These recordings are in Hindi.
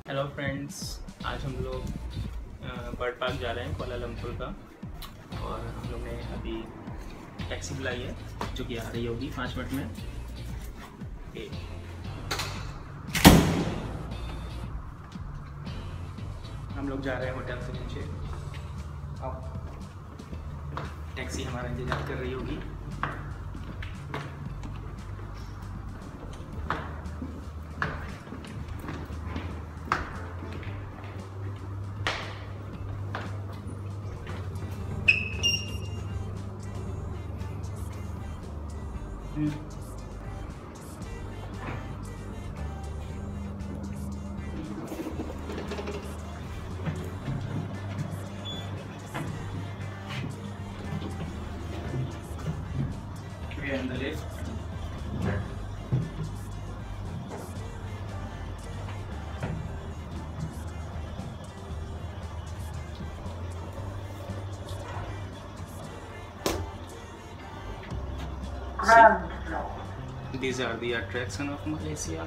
हेलो फ्रेंड्स, आज हम लोग बर्ड पार्क जा रहे हैं कोलालमपुर का। और हम लोग ने अभी टैक्सी बुलाई है जो कि आ रही होगी 5 मिनट में। हम लोग जा रहे हैं होटल से नीचे। अब टैक्सी हमारा इंतजार कर रही होगी। We are in the lift. These are the attractions of Malaysia.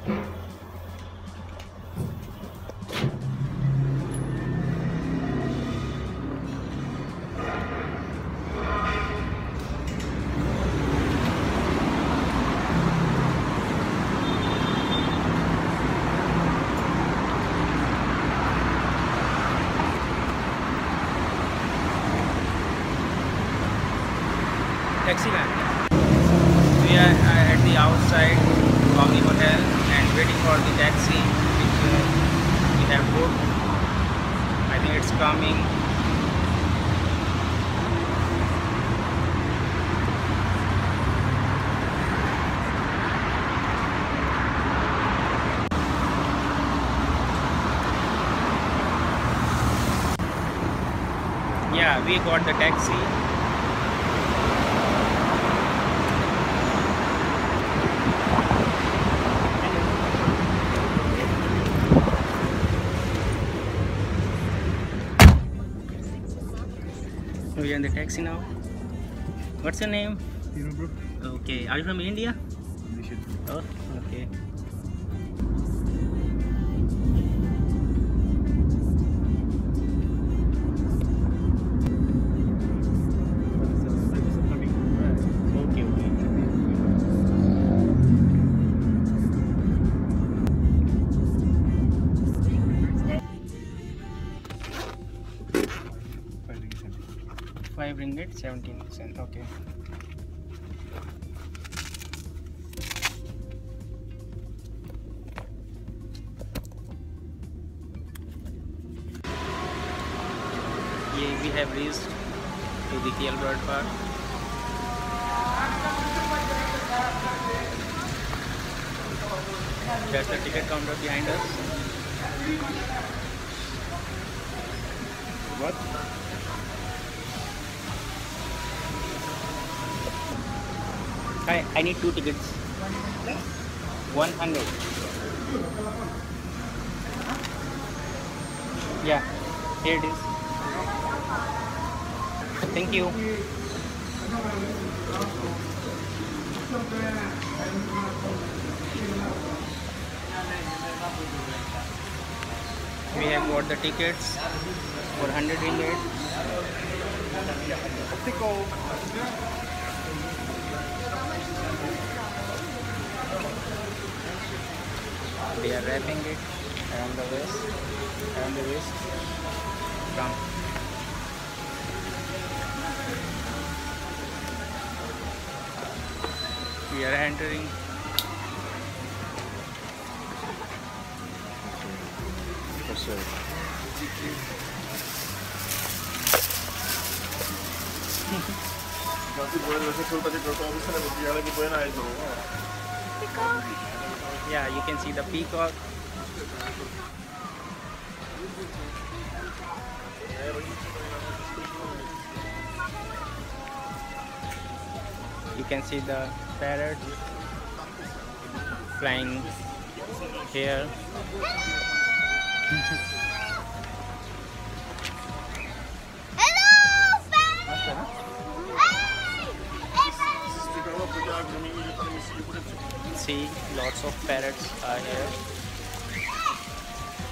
Taxi van. We are at the outside of the hotel and waiting for the taxi which we have booked. I think it's coming. Yeah, we got the taxi. We are in the taxi now. What's your name? Bro. Okay. Are you from India? Oh, okay. Okay, okay. ₹5.17. Okay. We have reached to the KL Bird Park. That's the ticket counter behind us. What? Hi, I need 2 tickets. 100. Yeah, here it is. Thank you. We have got the tickets for 100 ringgit. They are wrapping it around the wrist. Come. We are entering. Yeah, you can see the peacock. You can see the parrot flying here. See, lots of parrots are here.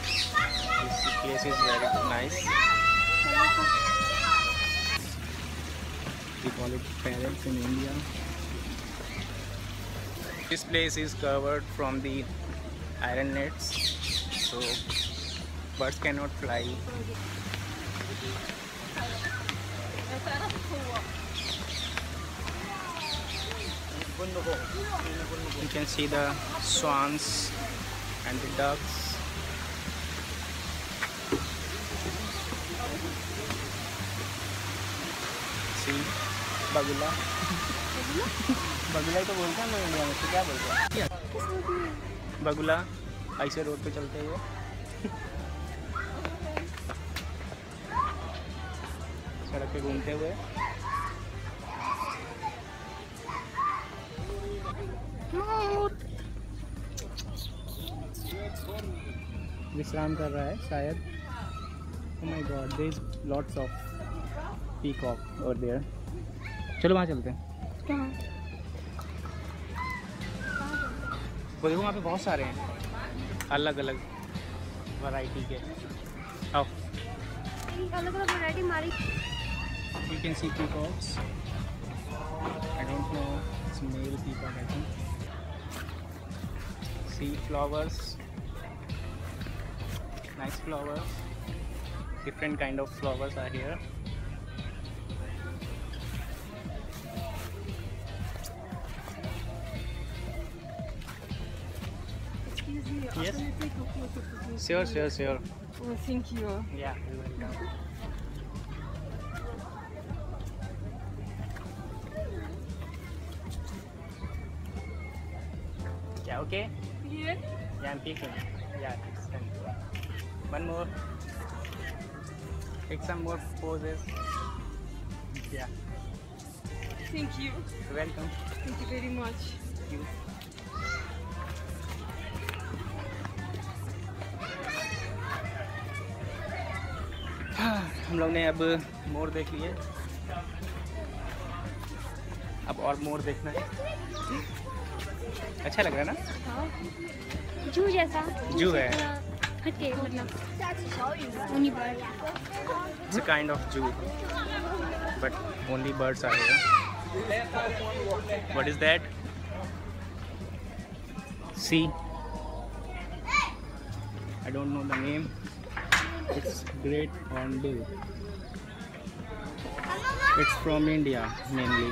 place is very nice. We call it parrots in India. This place is covered from the iron nets, so birds cannot fly. You can see the swans and the ducks. See, bagula. bagula ही तो बोलते हैं इंडिया में, तो क्या बोलते हैं bagula? ऐसे रोड पे चलते हुए सड़क पे घूमते हुए विश्राम कर रहा है शायद. Oh my God, there is lots of peacock over there. चलो वहाँ चलते हैं. वो देखो वहाँ पे बहुत सारे हैं अलग अलग वैरायटी के. आओ. अलग अलग वैरायटी हमारी. You can see peacocks. I don't know, it's male peacock I think. See flowers. Nice flowers. Different kind of flowers are here. Excuse me, Yes. can I take a photo, please? Sure. Oh, thank you. Yeah, you're welcome. Yeah, okay? Yeah. Yeah, I'm picking. Yeah, it's done. One more. Take some more poses. Yeah, Thank you. you're welcome. Thank you very much. You. हम लोग ने अब मोर देख लिए, अब और मोर देखना है. अच्छा लग रहा है ना? जू जैसा जू है. हटके मतलब उन्हीं पर. It's a kind of zoo, but only birds are here. What is that? See, I don't know the name. It's great hornbill. It's from India mainly.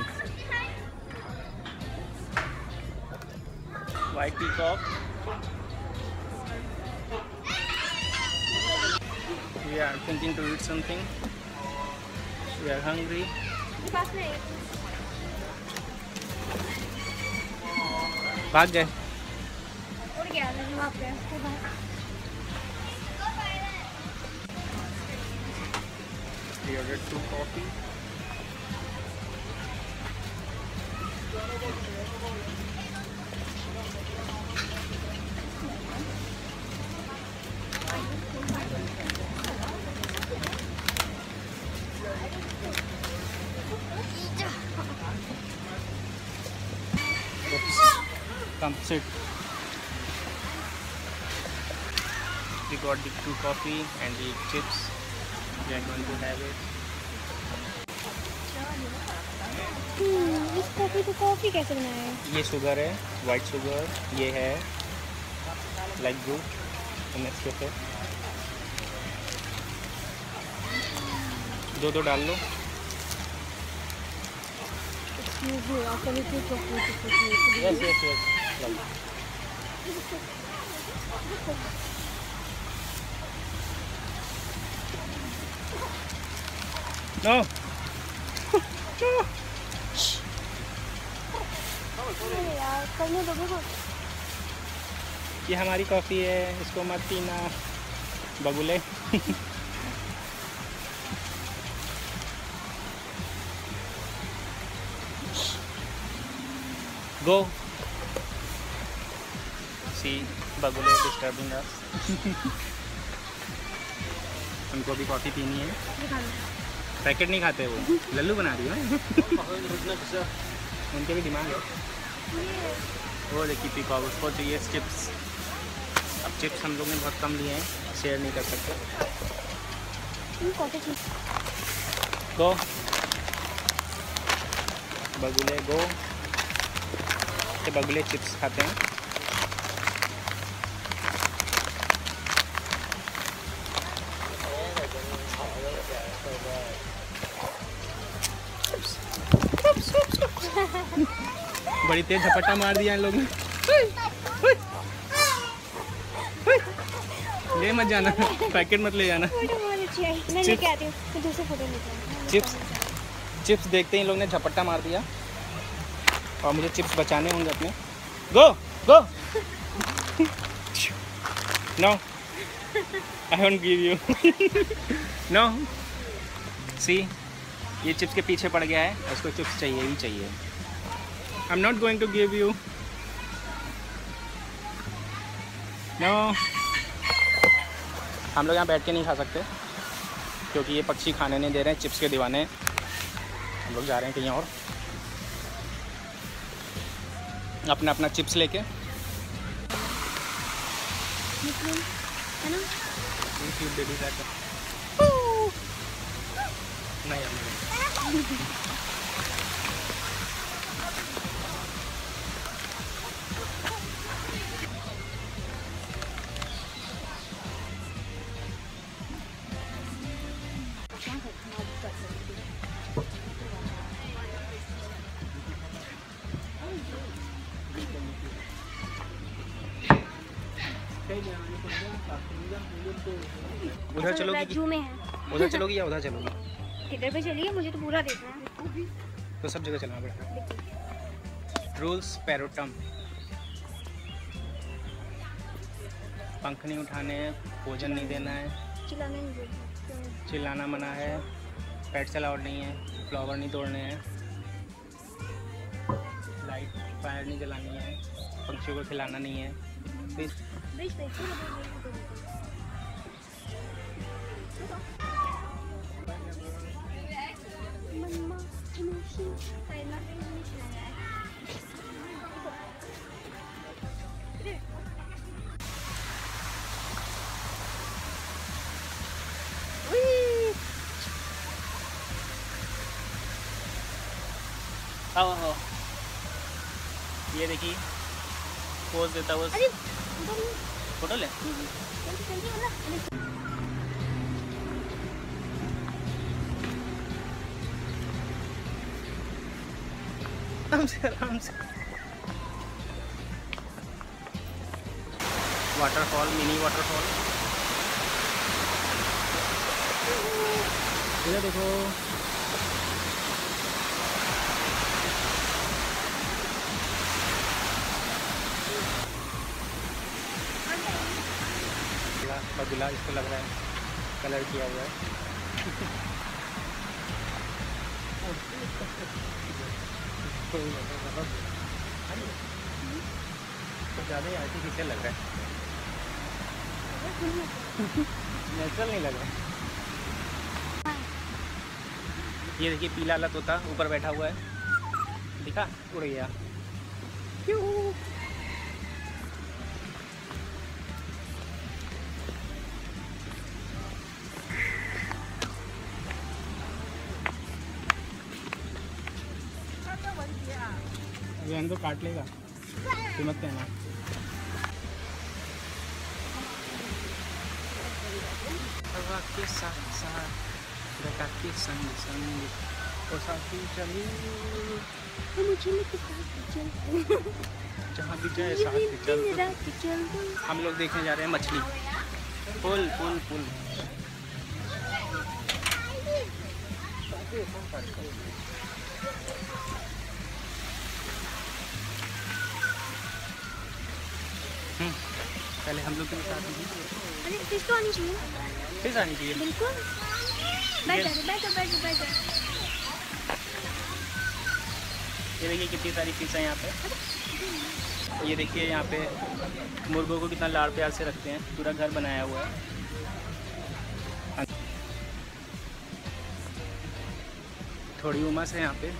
White peacock. We are thinking to eat something. We are hungry. भाग गए. उड़ गया वहाँ पे उसके बाद. We ordered 2 coffee. Oops. Come sit. We got the 2 coffee and the chips. We are going to have it. इस कॉफी को कॉफी कैसे बनाया है? ये शुगर है, वाइट शुगर. ये है लाइक फ्रूट. नेस्कैफे. दो डाल लो. Excuse me, can I take a photo, please? Yes. No. यार करने दो देखो. ये हमारी कॉफ़ी है, इसको मत पीना बगुले. Go. See, बगुले disturbing us. उनको भी कॉफ़ी पीनी है. पैकेट नहीं खाते वो, लल्लू बना रही है. उनके भी दिमाग है. वो देखिए पीकॉक, उसको चाहिए चिप्स. अब चिप्स हम लोग ने बहुत कम लिए हैं, शेयर नहीं कर सकते. कॉटेज चीज गो बगुले गो। ये बगुले चिप्स खाते हैं। बड़ी तेज झपट्टा मार दिया इन लोगों ने। ले मत जाना, पैकेट मत ले जाना। मैं लेके आती हूँ, मैं दूसरे फोटो लेके आती हूँ। चिप्स देखते ही इन लोग ने झपट्टा मार दिया और मुझे चिप्स बचाने होंगे अपने। Go go no I won't give you no. See ये चिप्स के पीछे पड़ गया है, उसको चिप्स चाहिए ही चाहिए। I am not going to give you no. हम लोग यहाँ बैठ के नहीं खा सकते क्योंकि ये पक्षी खाने नहीं दे रहे हैं, चिप्स के दीवाने। हम लोग जा रहे हैं कहीं और अपना अपना चिप्स लेके। है ना? नहीं उधर चलोगी जू में है। उधर चलोगी या उधर चलोगी? किधर पे चलिए, मुझे तो पूरा देखना है। तो सब जगह चलना पड़ेगा। रूल्स पैरोटम, पंख नहीं उठाने हैं, भोजन नहीं देना है, चिल्लाने नहीं बोलते। चिल्लाना मना है, पेट्स अलाउड नहीं है, फ्लावर नहीं तोड़ने हैं, लाइट फायर नहीं जलानी है, पक्षियों को खिलाना नहीं है। प्लीज आओ आओ। ये देखिए पोज देता हुआ फोटो ले। आराम से वाटरफॉल, मिनी वाटरफॉल। इधर देखो बगुला, इसको लग रहा है कलर किया हुआ है। तो ज़्यादा ही आर्टिफिशियल लग रहा है, नेचुरल नहीं लग रहा है। ये देखिए पीला वाला तोता ऊपर बैठा हुआ है, दिखा? उड़ गया। ये तो काट लेगा, कीमत कहना। हवा के साथ साथ घटा के संग संग ओ साथी चली, जहाँ भी जाए साथ में चल। हम लोग देखने जा रहे हैं मछली। पुल पुल पुल पहले हम लोग के साथ अरे फिश तो आनी चाहिए, फिश आनी चाहिए बिल्कुल। बैठ जा, बैठ जा, बैठ जा, बैठ जा। ये देखिए कितनी सारी फिश है यहाँ पे। ये देखिए यहाँ पे मुर्गों को कितना लाड़ प्यार से रखते हैं, पूरा घर बनाया हुआ है। थोड़ी उमस है यहाँ पे।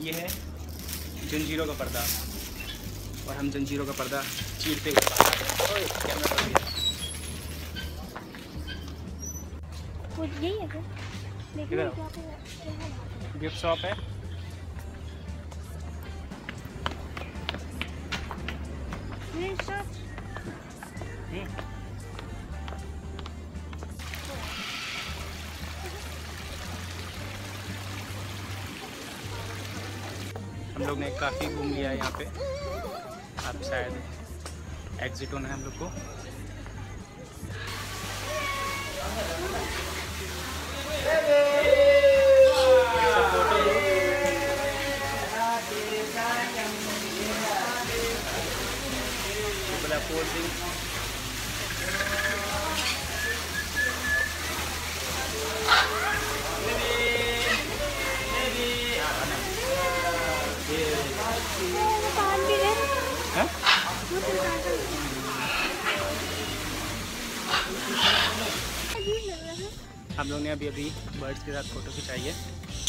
ये है जंजीरों का पर्दा और हम जंजीरों का पर्दा चीरते हुए बाहर आ गए। ओए, कैमरा पड़ गया। वो यही है क्या? देखिए इधर क्या पे गिफ्ट शॉप है। ये शॉप हम लोग ने काफ़ी घूम लिया है यहाँ पे। अब शायद एग्जिट होना है हम लोग को। कान भी है। हाँ? वो तो कान का अजीब लग रहा है। हम लोग ने अभी बर्ड्स के साथ फ़ोटो खिंचाई है।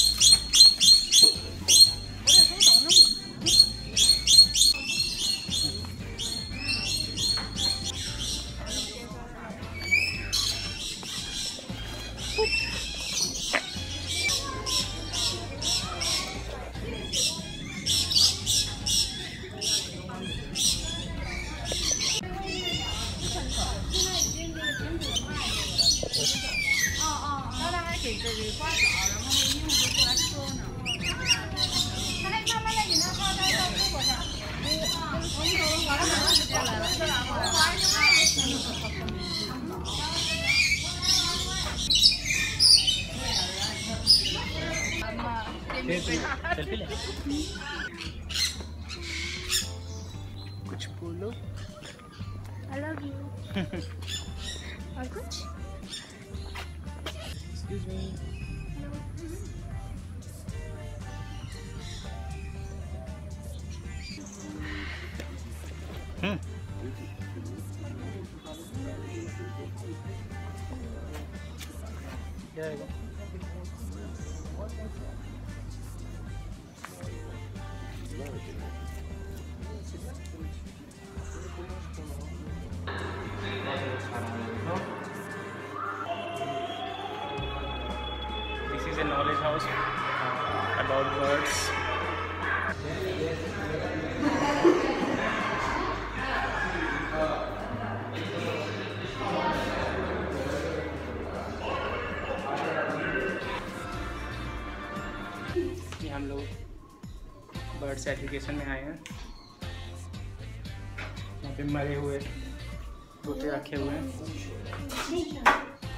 सेल्फी ले। कुछ बोलो। I love you। और कुछ? Excuse me। क्या है? This is a knowledge house about birds. ये हम लोग बर्ड्स एजुकेशन में आए हैं। यहाँ पे मरे हुए तोते रखे हुए हैं।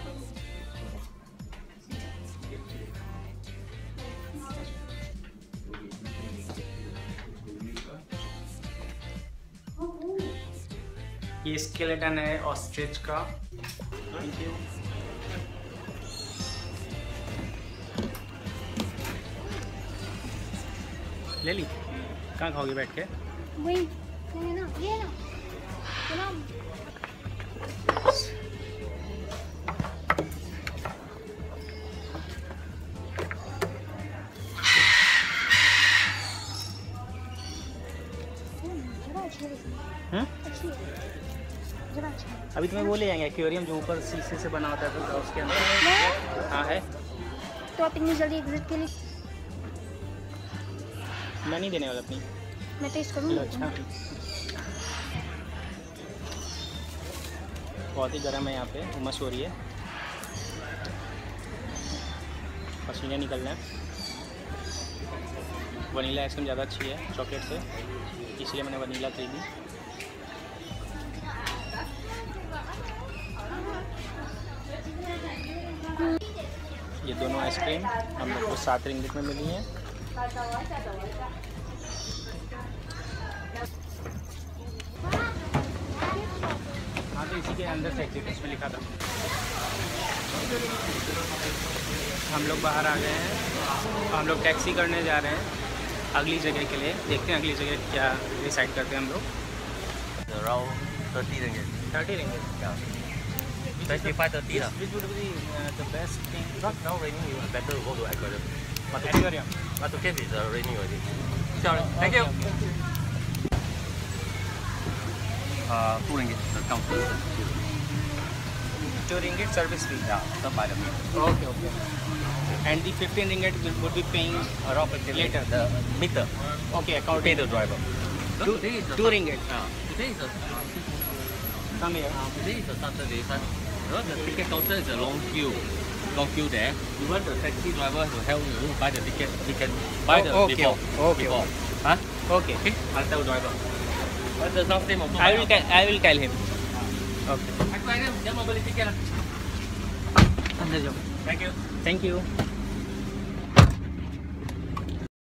ये स्केलेटन है ऑस्ट्रिच का। ले ली। कहाँ खाओगे बैठ के? वही है ना, ये है ना सलाम। अच्छी है, जरा अच्छी है। अभी तुम्हें वो ले जाएंगे एक्वेरियम जो ऊपर शीशे से बना होता है, तो उसके अंदर। हाँ है। तो आप इतनी जल्दी एग्जिट के लिए? मैं नहीं देने वाला अपनी। मैं टेस्ट करूँगी। अच्छा, बहुत ही गर्म है यहाँ पे, उमस हो रही है, पसीने निकल रहे हैं। वनीला आइसक्रीम ज़्यादा अच्छी है चॉकलेट से, इसलिए मैंने वनीला खरीदी। ये दोनों आइसक्रीम हम लोग को 7 रिंगिट में मिली हैं। हाँ, तो इसी के अंदर से एग्जिट उसमें लिखा था। हम लोग बाहर आ गए हैं, हम लोग टैक्सी करने जा रहे हैं अगली जगह के लिए। देखते हैं अगली जगह क्या डिसाइड करते हैं हम लोग। Around 30 ringgit. 30 ringgit. Yeah. 25, 30 lah. Which would be the best thing? Because now raining, you better go to aquarium. Aquarium. Batu Cave is raining already. Sorry. Thank you. Okay. 2 ringgit. The counter. 2 ringgit service fee. Yeah, served by the meal. Okay, okay. And the 15 ringgit would be paying later. The meter. Okay, Pay according the driver. Two- Today is the 2 ringgit. Today is the Come here. today is a Saturday. The ticket counter is a long queue. Long queue there. You want the taxi driver to help you buy the ticket. You can buy the Okay, before. okay, Before. okay. Huh? Okay. Okay. I'll tell driver. But there's no same also. I will tell him. Okay. Aku ada dia mau beli tiket lah. Thank you. Thank you. Thank you.